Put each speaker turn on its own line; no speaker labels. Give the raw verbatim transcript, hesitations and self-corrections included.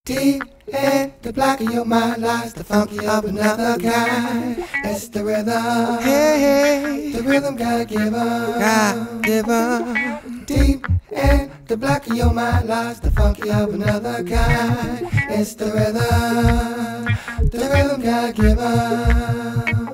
Deep in the black of your mind lies the funky of another kind. It's the rhythm, hey, hey, the rhythm God given, God given. Deep in the black of your mind lies the funky of another kind. It's the rhythm, the rhythm God given.